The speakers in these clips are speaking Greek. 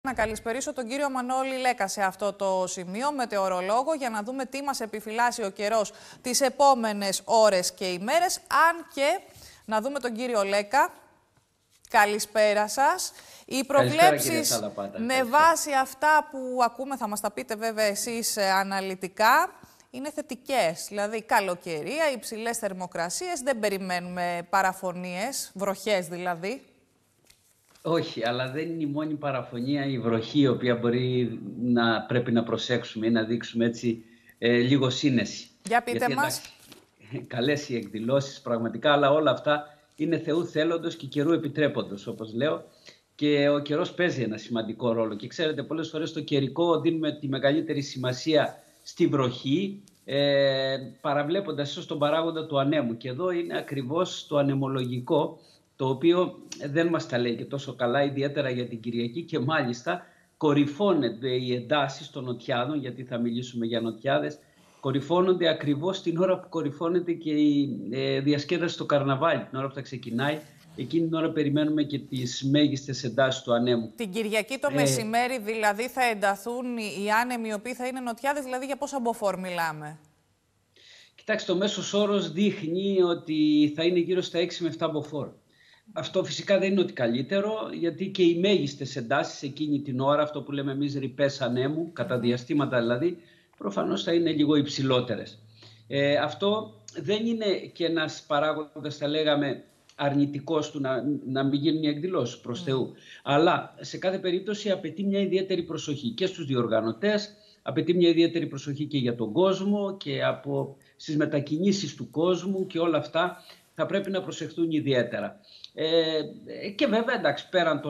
Να καλησπερίσω τον κύριο Μανώλη Λέκα σε αυτό το σημείο, μετεωρολόγο, για να δούμε τι μας επιφυλάσσει ο καιρός τις επόμενες ώρες και ημέρες. Αν και να δούμε τον κύριο Λέκα. Καλησπέρα σας. Οι προβλέψεις με βάση αυτά που ακούμε, θα μας τα πείτε βέβαια εσείς αναλυτικά, είναι θετικές. Δηλαδή καλοκαιρία, υψηλές θερμοκρασίες, δεν περιμένουμε παραφωνίες, βροχές δηλαδή. Όχι, αλλά δεν είναι η μόνη παραφωνία η βροχή, η οποία πρέπει να προσέξουμε ή να δείξουμε έτσι λίγο σύνεση. Για πείτε μας. Καλές οι εκδηλώσεις πραγματικά, αλλά όλα αυτά είναι Θεού θέλοντος και καιρού επιτρέποντος, όπως λέω. Και ο καιρός παίζει ένα σημαντικό ρόλο. Και ξέρετε, πολλές φορές στο καιρικό δίνουμε τη μεγαλύτερη σημασία στη βροχή, παραβλέποντας ίσως τον παράγοντα του ανέμου. Και εδώ είναι ακριβώς το ανεμολογικό, το οποίο δεν μας τα λέει και τόσο καλά, ιδιαίτερα για την Κυριακή, και μάλιστα κορυφώνεται οι εντάσεις των νοτιάδων, γιατί θα μιλήσουμε για νοτιάδες, κορυφώνονται ακριβώς την ώρα που κορυφώνεται και η διασκέδαση στο καρναβάλι, την ώρα που θα ξεκινάει. Εκείνη την ώρα περιμένουμε και τις μέγιστες εντάσεις του ανέμου. Την Κυριακή το μεσημέρι δηλαδή θα ενταθούν οι άνεμοι, οι οποίοι θα είναι νοτιάδες, δηλαδή για πόσα μποφόρ μιλάμε? Κοιτάξτε, το μέσος όρος δείχνει ότι θα είναι γύρω στα 6 με 7 μποφόρ. Αυτό φυσικά δεν είναι ότι καλύτερο, γιατί και οι μέγιστες εντάσεις εκείνη την ώρα, αυτό που λέμε εμείς ρηπές ανέμου, κατά διαστήματα δηλαδή, προφανώς θα είναι λίγο υψηλότερες. Αυτό δεν είναι και ένας παράγοντας, θα λέγαμε, αρνητικός του να μην γίνουν οι εκδηλώσεις, προς Θεού. Αλλά σε κάθε περίπτωση απαιτεί μια ιδιαίτερη προσοχή και στους διοργανωτές, απαιτεί μια ιδιαίτερη προσοχή και για τον κόσμο και στις μετακινήσεις του κόσμου, και όλα αυτά θα πρέπει να προσεχθούν ιδιαίτερα. Και βέβαια, εντάξει, πέραν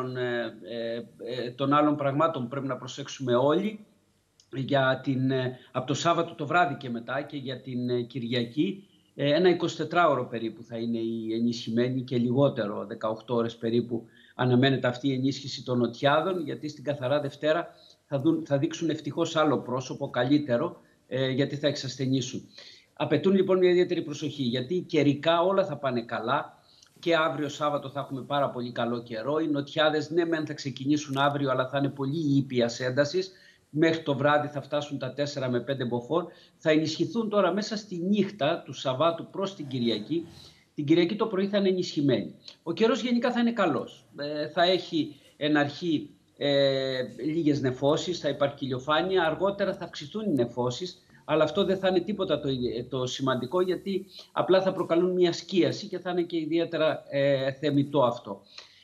των άλλων πραγμάτων που πρέπει να προσέξουμε όλοι, από το Σάββατο το βράδυ και μετά και για την Κυριακή, ένα 24ωρο περίπου θα είναι η ενισχυμένη, και λιγότερο, 18 ώρες περίπου αναμένεται αυτή η ενίσχυση των νοτιάδων, γιατί στην καθαρά Δευτέρα θα δείξουν ευτυχώς άλλο πρόσωπο, καλύτερο, γιατί θα εξασθενήσουν. Απαιτούν λοιπόν μια ιδιαίτερη προσοχή, γιατί καιρικά όλα θα πάνε καλά. Και αύριο Σάββατο θα έχουμε πάρα πολύ καλό καιρό. Οι νοτιάδες, ναι μεν θα ξεκινήσουν αύριο, αλλά θα είναι πολύ ήπιας έντασης. Μέχρι το βράδυ θα φτάσουν τα 4 με 5 μποφόρ. Θα ενισχυθούν τώρα μέσα στη νύχτα του Σαββάτου προς την Κυριακή. Την Κυριακή το πρωί θα είναι ενισχυμένη. Ο καιρός γενικά θα είναι καλός. Θα έχει εν αρχή λίγες νεφώσεις, θα υπάρχει ηλιοφάνεια. Αργότερα θα αυξηθούν οι νεφώσεις. Αλλά αυτό δεν θα είναι τίποτα το σημαντικό, γιατί απλά θα προκαλούν μια σκίαση και θα είναι και ιδιαίτερα θεμιτό αυτό.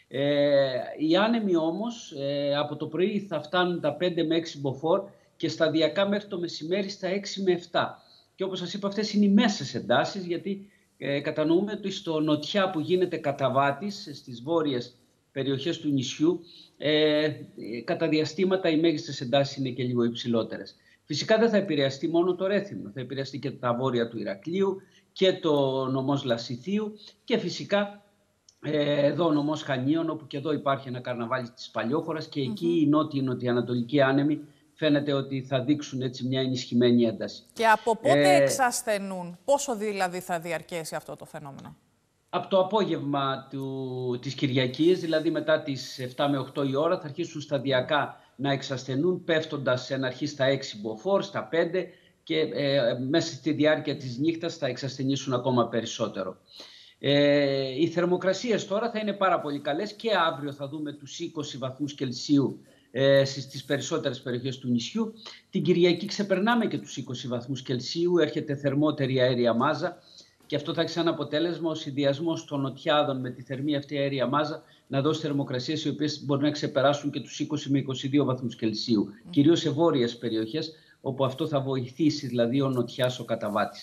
Οι άνεμοι όμως από το πρωί θα φτάνουν τα 5 με 6 μποφόρ και σταδιακά μέχρι το μεσημέρι στα 6 με 7. Και όπως σας είπα, αυτές είναι οι μέσες εντάσεις, γιατί κατανοούμε ότι στο νοτιά που γίνεται καταβάτης, στις βόρειες περιοχές του νησιού, κατά διαστήματα οι μέγιστες εντάσεις είναι και λίγο υψηλότερες. Φυσικά δεν θα επηρεαστεί μόνο το Ρέθυμνο, θα επηρεαστεί και τα βόρεια του Ηρακλείου και το νομός Λασιθίου, και φυσικά εδώ ο νομός Χανίων, όπου και εδώ υπάρχει ένα καρναβάλι της Παλιόχωρας, και εκεί οι νότιοι-νοτιοανατολικοί άνεμοι φαίνεται ότι θα δείξουν έτσι μια ενισχυμένη ένταση. Και από πότε εξασθενούν, πόσο δηλαδή θα διαρκέσει αυτό το φαινόμενο? Από το απόγευμα της Κυριακής, δηλαδή μετά τις 7 με 8 η ώρα, θα αρχίσουν σταδιακά να εξασθενούν, πέφτοντας εν αρχή στα 6 μποφόρ, στα 5, και μέσα στη διάρκεια της νύχτας θα εξασθενήσουν ακόμα περισσότερο. Οι θερμοκρασίες τώρα θα είναι πάρα πολύ καλές, και αύριο θα δούμε τους 20 βαθμούς Κελσίου στις περισσότερες περιοχές του νησιού. Την Κυριακή ξεπερνάμε και τους 20 βαθμούς Κελσίου, έρχεται θερμότερη αέρια μάζα, και αυτό θα έχει σαν αποτέλεσμα ο συνδυασμός των νοτιάδων με τη θερμή αυτή αέρια μάζα να δώσει θερμοκρασίες οι οποίες μπορεί να ξεπεράσουν και τους 20 με 22 βαθμούς Κελσίου, κυρίως σε βόρειες περιοχές, όπου αυτό θα βοηθήσει δηλαδή ο νοτιάς, ο καταβάτης.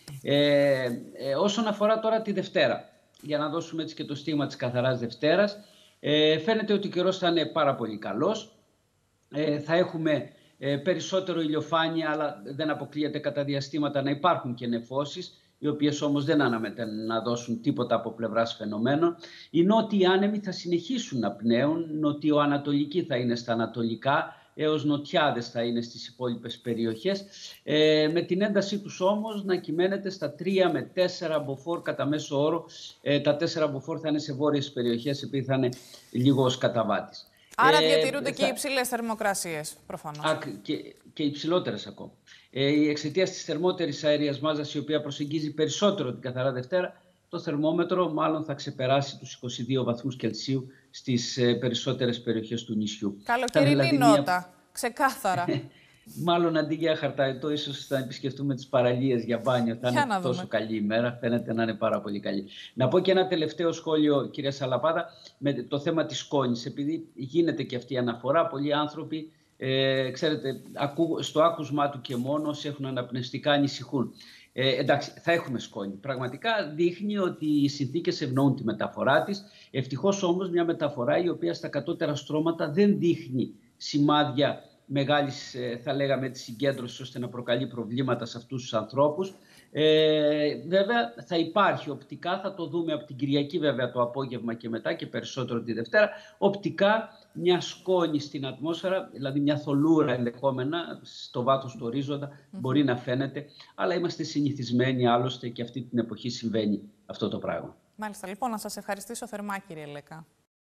Όσον αφορά τώρα τη Δευτέρα, για να δώσουμε έτσι και το στίγμα της καθαράς Δευτέρας, φαίνεται ότι ο καιρός θα είναι πάρα πολύ καλός. Θα έχουμε περισσότερο ηλιοφάνεια, αλλά δεν αποκλείεται κατά διαστήματα να υπάρχουν και νεφώσεις, οι οποίες όμως δεν αναμένεται να δώσουν τίποτα από πλευράς φαινομένων. Οι νότιοι άνεμοι θα συνεχίσουν να πνέουν, νοτιοανατολικοί θα είναι στα ανατολικά, έως νοτιάδες θα είναι στις υπόλοιπες περιοχές, με την έντασή τους όμως να κυμαίνεται στα 3 με 4 μποφόρ κατά μέσο όρο. Τα 4 μποφόρ θα είναι σε βόρειες περιοχές, επειδή θα είναι λίγο ως καταβάτης. Άρα διατηρούνται και οι υψηλές θερμοκρασίες, προφανώς. Και υψηλότερες ακόμα. Εξαιτίας της θερμότερης αέριας μάζας, η οποία προσεγγίζει περισσότερο την καθαρά Δευτέρα, το θερμόμετρο μάλλον θα ξεπεράσει τους 22 βαθμούς Κελσίου στις περισσότερες περιοχές του νησιού. Καλοκαιρινή νότα, ξεκάθαρα. Μάλλον αντί για χαρταετό, ίσως θα επισκεφτούμε τις παραλίες για μπάνιο. Θα είναι τόσο καλή ημέρα, φαίνεται να είναι πάρα πολύ καλή. Να πω και ένα τελευταίο σχόλιο, κυρία Σαλαπάδα, με το θέμα της σκόνης. Επειδή γίνεται και αυτή η αναφορά, πολλοί άνθρωποι, ξέρετε, στο άκουσμά του και μόνο, όσοι έχουν αναπνευστικά, ανησυχούν. Εντάξει, θα έχουμε σκόνη. Πραγματικά δείχνει ότι οι συνθήκες ευνοούν τη μεταφορά της. Ευτυχώς όμως μια μεταφορά η οποία στα κατώτερα στρώματα δεν δείχνει σημάδια μεγάλης, θα λέγαμε, της συγκέντρωσης ώστε να προκαλεί προβλήματα σε αυτούς τους ανθρώπους. Βέβαια θα υπάρχει οπτικά, θα το δούμε από την Κυριακή βέβαια το απόγευμα και μετά και περισσότερο τη Δευτέρα, οπτικά μια σκόνη στην ατμόσφαιρα, δηλαδή μια θολούρα ενδεχόμενα στο βάθος του ορίζοντα μπορεί να φαίνεται, αλλά είμαστε συνηθισμένοι άλλωστε και αυτή την εποχή συμβαίνει αυτό το πράγμα. Μάλιστα, λοιπόν, να σας ευχαριστήσω θερμά, κύριε Λέκα.